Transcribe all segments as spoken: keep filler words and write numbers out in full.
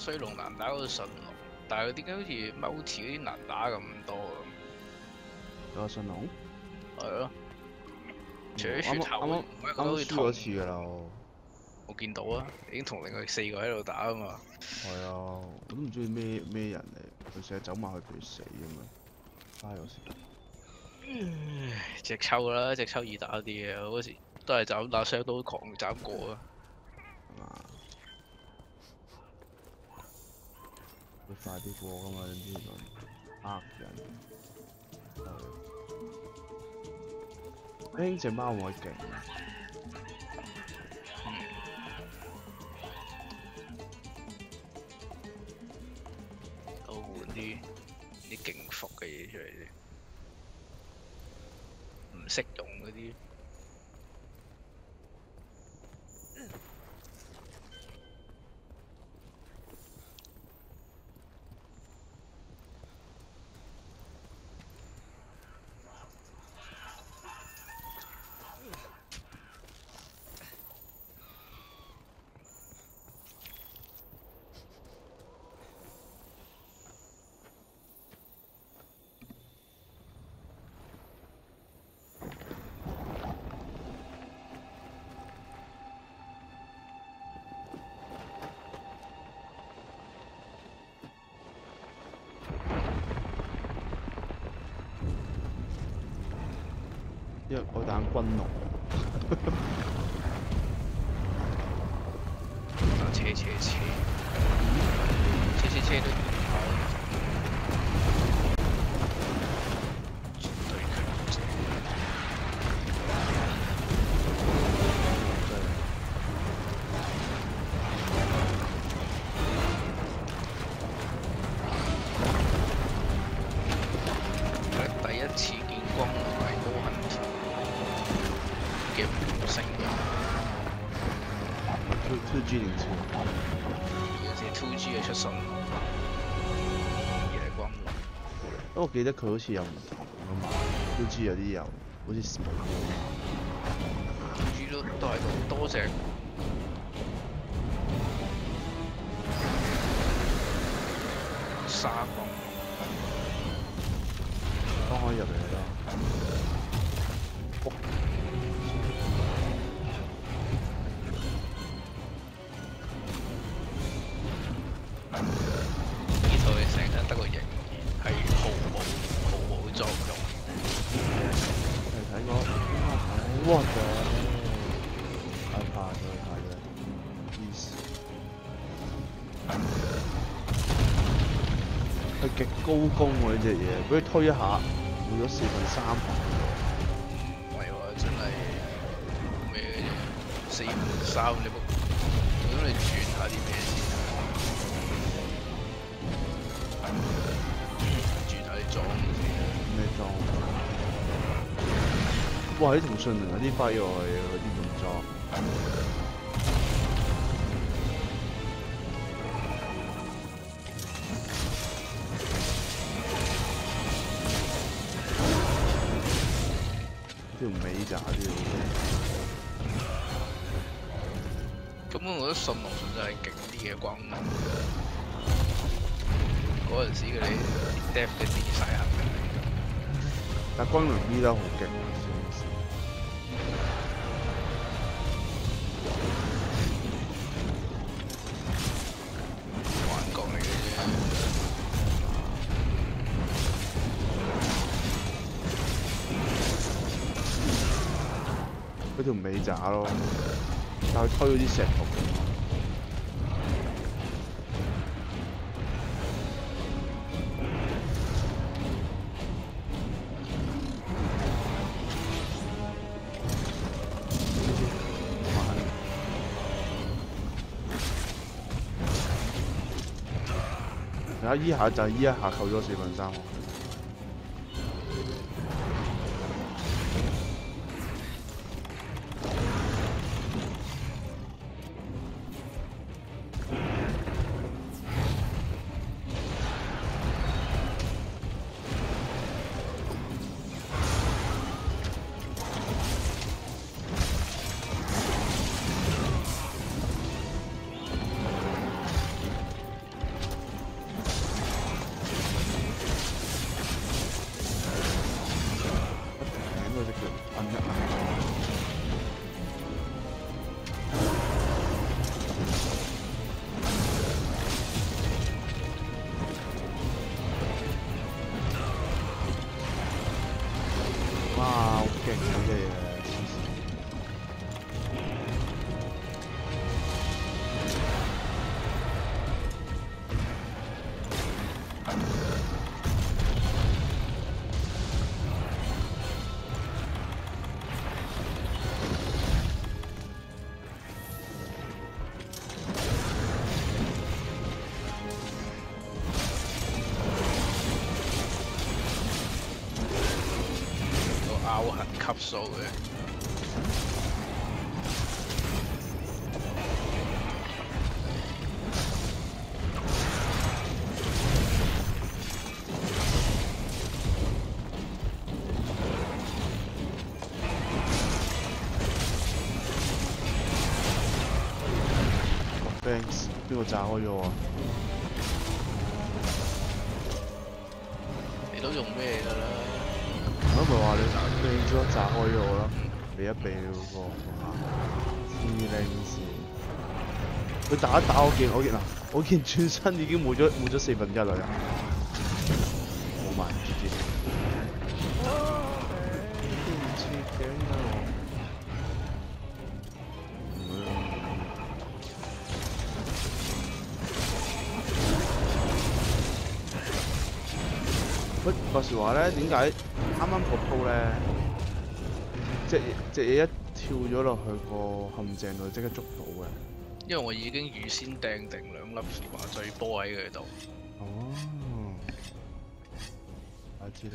水龍難打過神龍，但係佢點解好似 multi 嗰啲難打咁多咁？ 個神龍？ 係咯，除咗啱啱雪頭， 啱啱啱輸咗次㗎啦我。 我見到啊，已經同另外四個喺度打啊嘛。 係啊，我都唔中意咩咩人嚟，佢成日走埋去俾佢死咁樣，嘥我時間。 隻抽啦，隻抽易打啲嘅，嗰時都係就咁打雙刀狂斬過啊。 係嘛？會快啲過㗎嘛？呢啲呃人。係。誒，隻貓我勁。 我換啲啲勁服嘅嘢出嚟先，唔識用嗰啲。 因為我打軍龍。 啊車車車，車車車都唔跑，絕對強者。我第一次見光係LawfulHeists嘅五星嘅。 two two G 連線。 有隻 two G 嘅出信，而係光龍。 不過我記得佢好似有唔同㗎嘛 ，two G 有啲有好似 smooth 㗎嘛。 two G 都都係咁多隻。沙光。 當可以入嚟啦。 呢套嘢成日得個型，係毫無毫無作用。 你睇過？哇！太怕咗，太咗。Easy。佢極高攻喎呢隻嘢，俾佢推一下，換咗四分三。 唔係喎，真係咩嘅啫？四分三你冇，咁你轉下啲咩先？轉下啲裝先。 咩裝？哇！啲同信人有啲跛喎，嗰啲動作。條尾咋啲咁我覺得信龍純粹係勁啲嘅光能。嗰陣時佢哋 def 嘅跌晒下嘅。 但光能 V 得好勁。 幻覺嚟嘅啫。 佢條尾渣咯，但係推嗰啲石頭。而家依下就係依一下扣咗四分三喎。 級數嘅。 Thanks， 邊個炸開咗我？ 你都用咩㗎啦？ 我咪話你你咗炸開咗我咯，避一避嗰個黐靚線。佢打一打我件我件嗱，我件轉身已經冇咗冇咗四分一啦，冇埋 G G。都唔切頸啊我。 喂，話時話咧，點解啱啱個鋪咧，隻隻嘢一跳咗落去個陷阱度，即刻捉到嘅？ 因為我已經預先掟定兩粒麻醉波喺佢度。 哦，我知啦。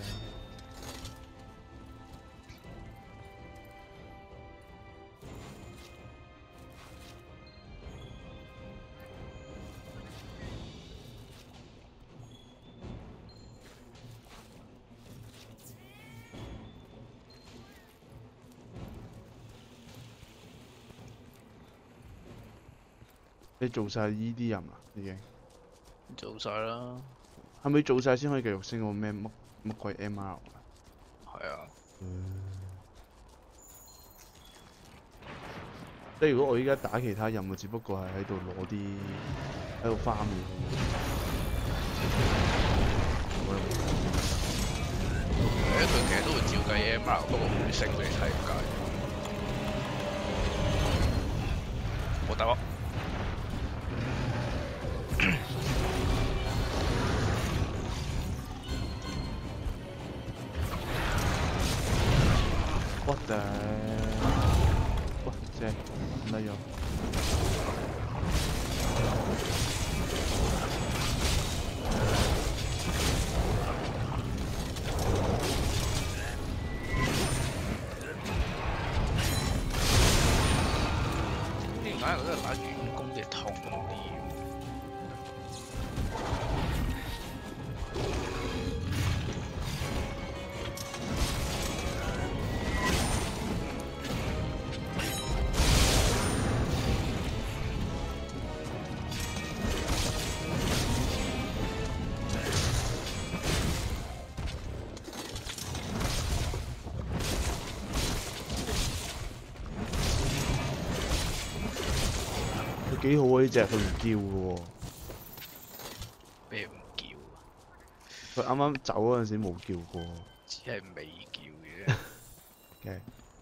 你做晒依啲任啦，已經做晒啦。 係咪做晒先可以繼續升個咩乜乜鬼 M R 啊？ 係啊。 嗯。即係如果我依家打其他任務，只不過係喺度攞啲喺度花面。 誒，佢其實都會照計 M R， 不過唔會升俾你睇點解？冇打我。 What the？ 哇，正，唔係用。 點解我覺得打遠攻嘅痛啲？ 幾好啊！呢隻佢唔叫嘅喎。 咩唔叫啊？ 佢啱啱走嗰陣時冇叫過。 只係未叫嘅。 嘅。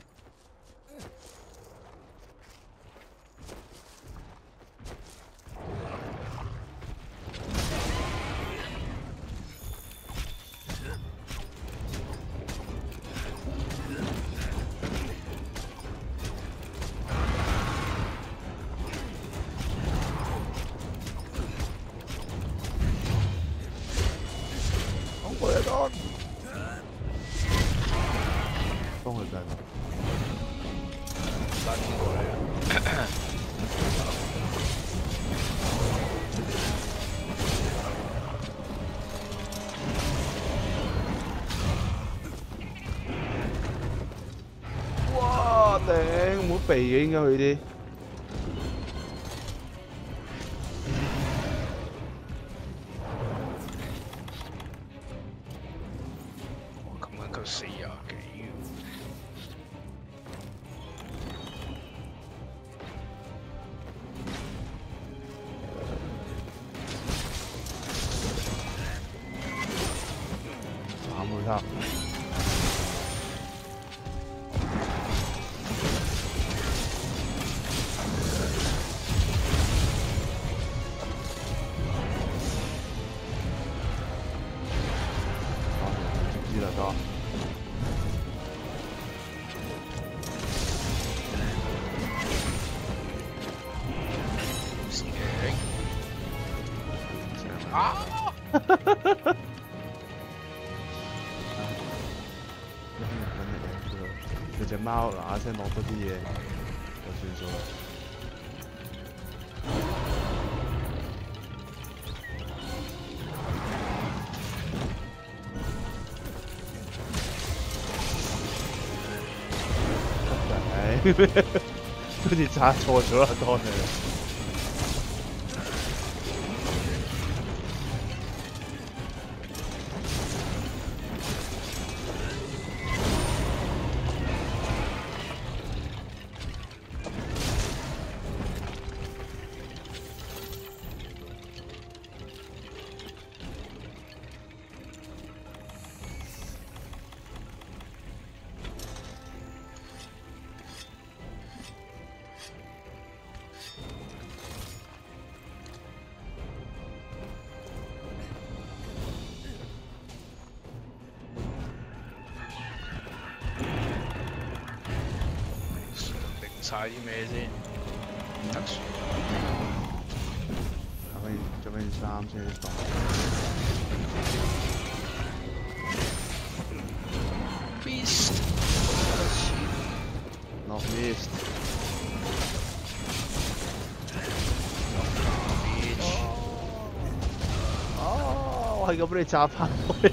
幫佢計啦。 等過嚟啊！ 哇！頂，冇避嘅應該佢啲。 我咁樣夠四廿幾。 冇錯。直接啦都。 時景。啊！ 揾日贏咗。 隻貓嗱嗱聲落多啲嘢就算數啦。好似揸錯咗啦，當你。 晒啲咩先？特殊。 着翻着翻件衫先當。 Beast。 Not missed。哦，我係咁俾你炸翻去。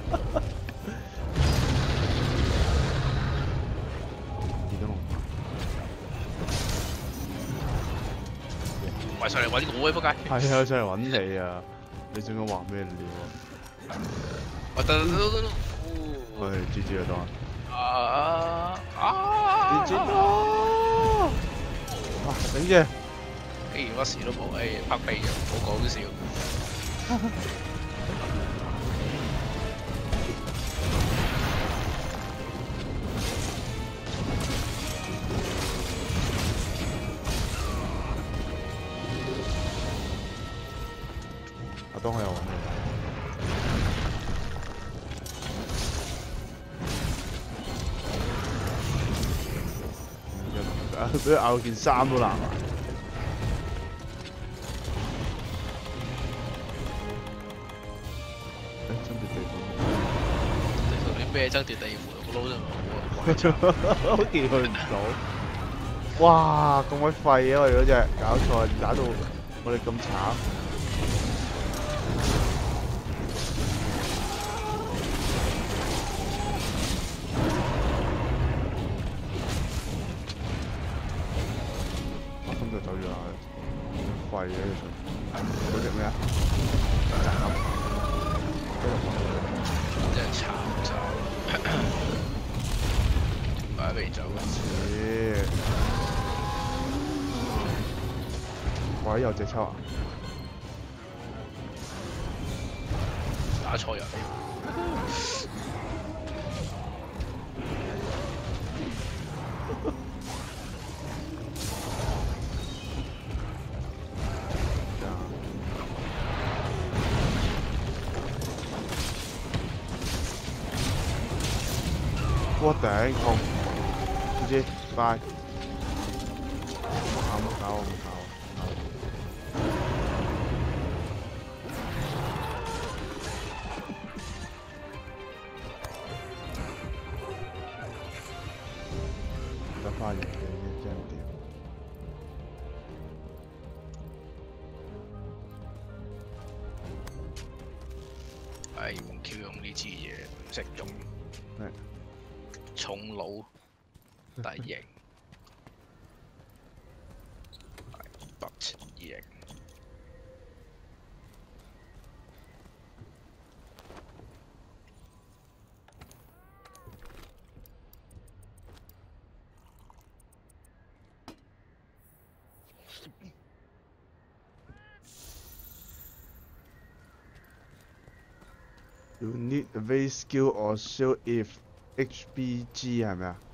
喂，上嚟揾我啊！仆街！ 係啊，上嚟揾你啊！你想我話咩料啊？ 我得得得得， 喂，G G 啊，當。 啊啊 ！G G 咯！哇，頂住！ 既然乜事都冇，誒拍鼻嘅，唔好講笑。 當我又揾你，俾佢咬件衫都爛埋。誒，爭奪地盤。 你同啲咩爭奪地盤？我撈咗我， 我見佢唔到。哇！咁鬼廢啊！我哋嗰隻搞錯，打到我哋咁慘。就走咗啦，廢嘅呢場，嗰隻咩啊？斬， 真係慘就，買未走。 咦？喂，有隻抽啊！ 打錯人。 我頂痛，知唔知？拜。唔搞唔搞唔搞。得翻人嘅真係掂。 唉，用 Q 用呢支嘢唔識用。 係。 重弩但型，係不型。 You need a very skill or shield if H B G 係咪啊？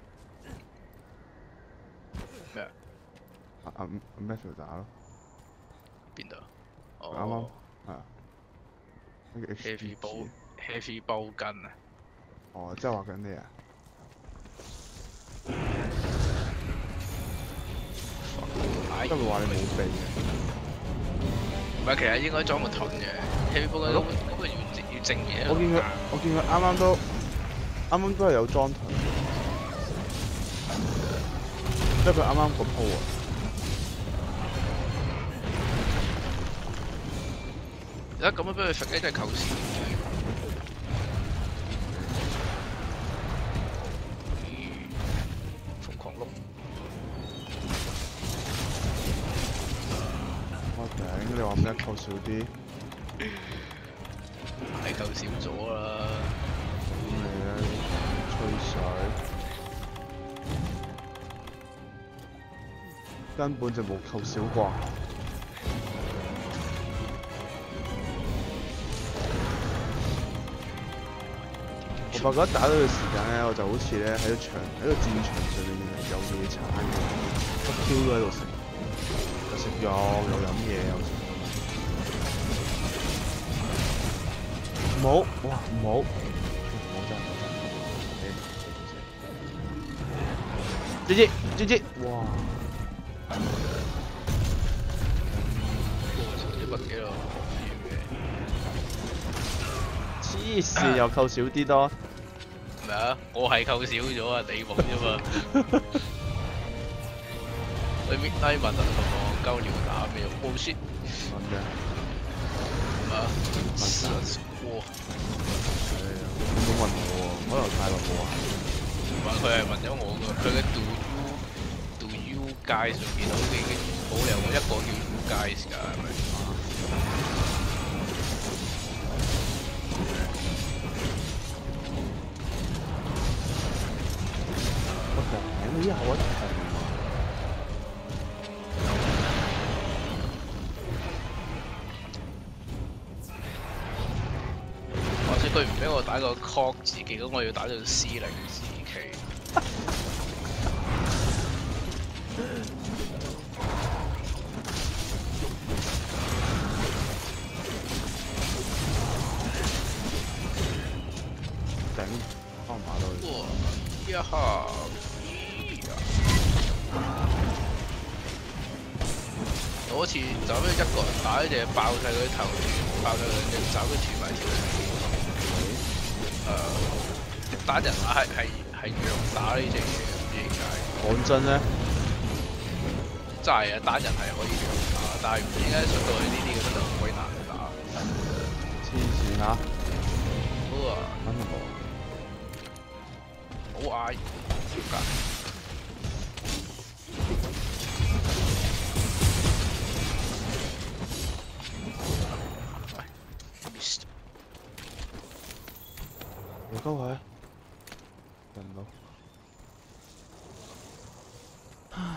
咩啊？ 啊啊 Matthew 打咯。 邊度？ 啱啱係啊。呢個 Heavy 包 Heavy 包巾啊！ 哦，即係話緊你啊？不過話你冇避嘅。 唔係，其實應該裝個盾嘅 Heavy 包巾根本根本要要正嘢。 我見佢，我見佢啱啱都。啱啱都係有裝盾， 因為佢啱啱咁鋪喎。 而家咁樣俾佢揈咧，真係扣線。瘋狂碌！ 我頂！你話咩扣少啲？ 係扣少咗啦。 咁你咧吹水，根本就冇扣少啩。我發覺一打到嘅時間咧，我就好似咧喺個場喺個戰場上面有野餐嘅，不 Q 都喺度食，又食肉又飲嘢又食。唔好，哇唔好，唔好真係唔好真係，姐姐姐姐，哇！ 一百幾咯， 黐線又扣少啲多。 咩啊？我係扣少咗啊，你冇啫嘛。你搣低問同我鳩尿打咩？冇 shit。 問嘅。 咩啊？ 問哇！ 係啊，佢冇問我喎，可能太耐冇玩。 唔係佢係問咗我㗎，佢嘅 do you do you guys 上面好似已經冇理由一個叫 you guys 㗎，係咪？ 我頂，呢下我停。 或者佢唔俾我打個 cock 字技，咁我要打到 C 零字 K。 頂，翻馬到去。 哇！一下。我好似就咁一個人打一隻爆晒佢啲頭，爆晒兩隻爪都斷埋條。誒，單人打係係係弱打呢隻嘢，唔知點解。 講真咧， 真係啊，單人係可以弱打，但係唔知點解出到去呢啲咁就好鬼難打。 黐線嚇！ 好啊， 揾唔到。 好嗌，條街。 你高佢，人到。唉，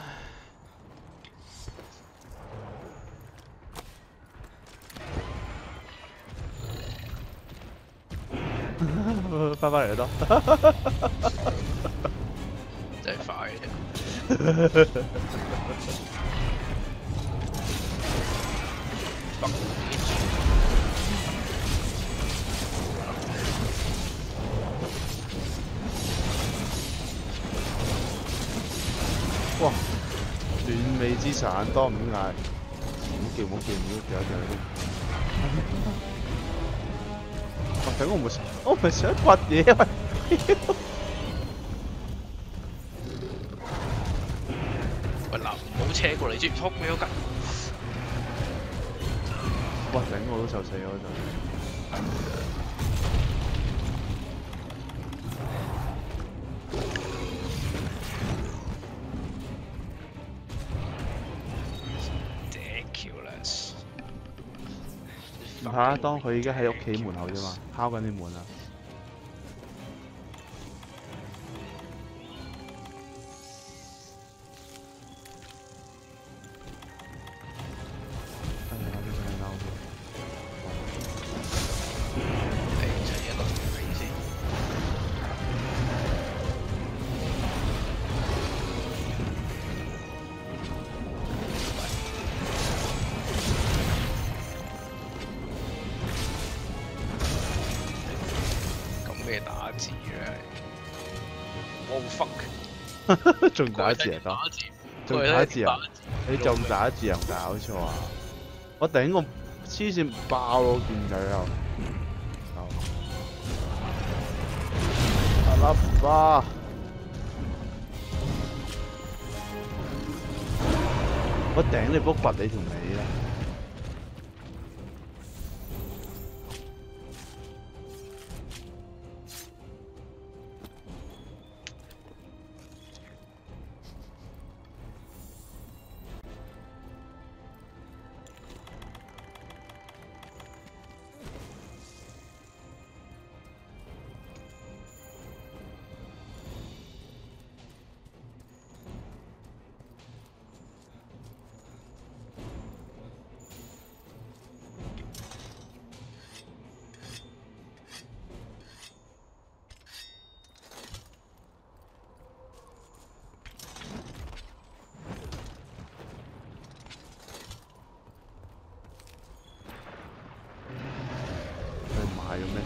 翻返嚟就得。 真係快嘅。 哇！斷尾之散多唔嗌，唔好叫唔好叫唔好叫一叫。我頂我唔係我唔係想掘嘢啊！ 喂嗱，唔好車過嚟先，撲你嗰架！ 哇！頂我都就死咗就。唔怕，當佢而家喺屋企門口啫嘛，敲緊啲門啊！哎呀，呢隻嬲咗。 誒，陳一樂睇先。咩打字嘅？我 fuck！ 仲打字啊？ 打字， 仲打字啊？你仲打字又搞錯啊！我頂我黐線爆咯，見佢又。阿拉巴。 我頂你，幫我掘你條尾啦！買咗咩？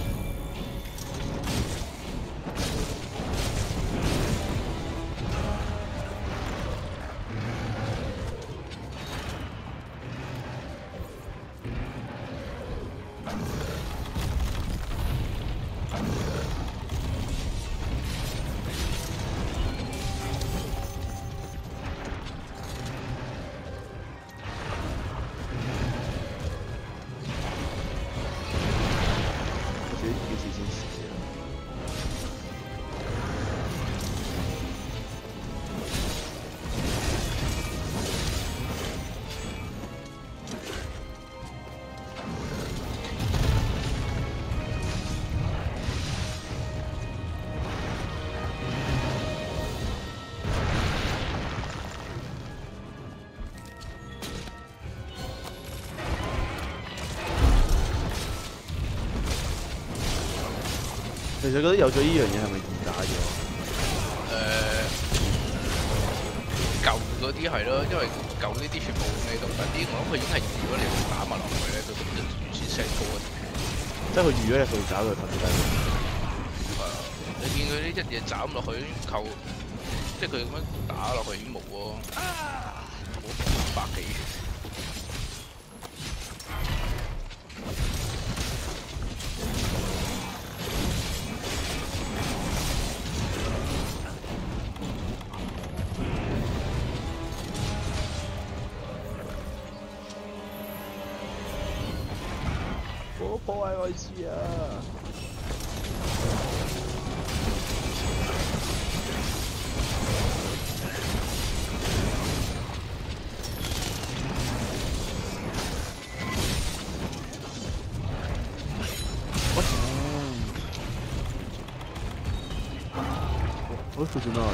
其實覺得有咗呢樣嘢係咪易打咗？ 誒，舊嗰啲係咯，因為舊呢啲全部咩都得啲，我諗佢已經係如果你打埋落去咧，佢咁就預先 set 高一啲。即係佢預咗一對爪佢特別低。係啊，你見佢呢一嘢斬落去扣，即係佢咁樣打落去已經冇喎，冇百幾。破壞位置啊！我我做咩？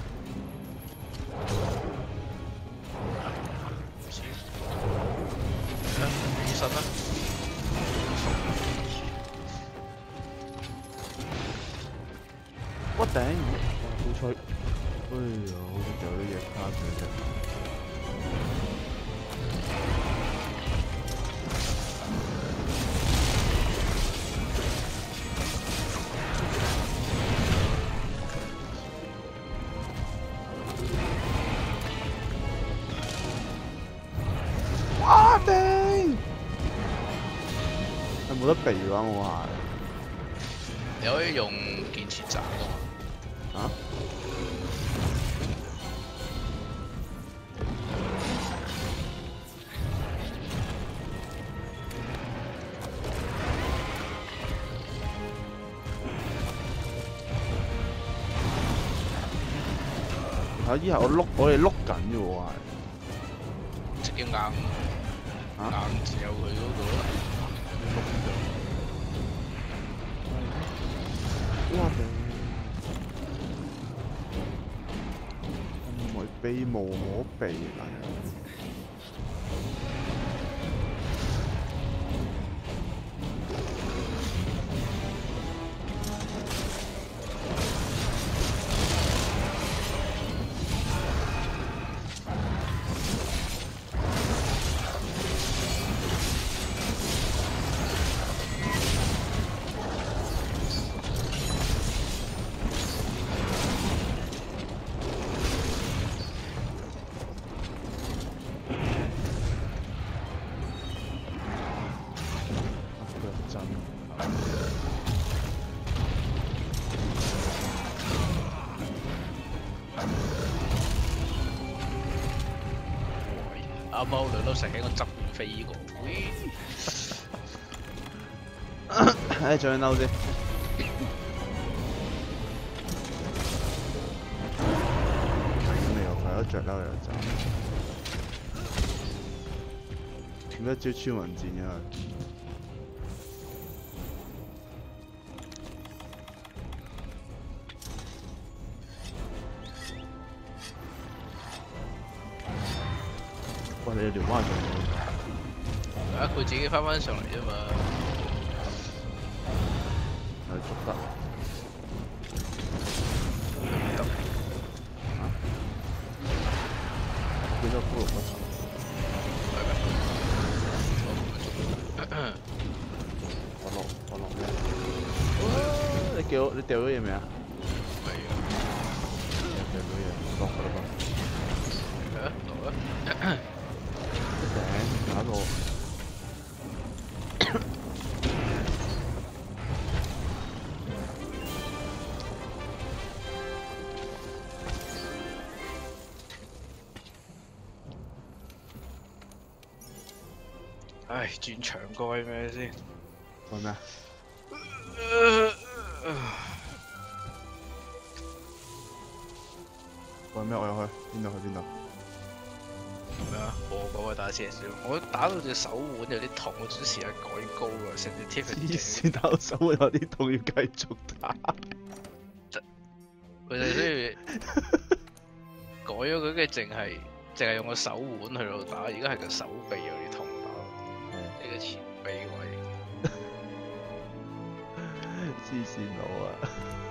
醫生啊！我頂！好彩，哎呀，好似仲有啲嘢卡住啫。哇頂！係冇得避嘅話，我話。你可以用建設斬㗎嘛？啊？啊！依下我碌，我哋碌緊嘅喎，係。直接硬。啊？硬自有佢嗰個啦。哇頂！唔係避無可避啊！ 啱啱兩粒石喺我側邊飛過， 唉，再嬲先。咁你又快咗着嬲又走，斷一招穿雲箭嘅佢。哇！你條灣上嚟， 啊佢自己翻返上嚟啫嘛。 係捉得。 得。 啊？見到骷髏骨頭。 係咩？ 我落我落咩？你叫你掉咗嘢未啊？ 未啊。 掉咗嘢，落㗎啦嘛。 係啊，落啊。 頂打到。 唉，轉場蓋咩先？ 講咩？講咩？我又去邊度？去邊度？ 咩啊？我講啊，打 C S 我打到隻手腕有啲痛，我想試下改高啊，成隻 Tigrex 先打到手腕有啲痛，要繼續打。 佢哋需要改咗佢嘅，淨係淨係用個手腕去到打，而家係個手臂有啲痛打，呢個前臂位。 黐線佬啊！